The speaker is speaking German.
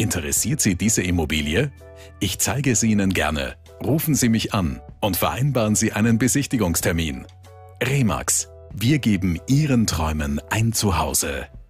Interessiert Sie diese Immobilie? Ich zeige sie Ihnen gerne. Rufen Sie mich an und vereinbaren Sie einen Besichtigungstermin. Remax. Wir geben Ihren Träumen ein Zuhause.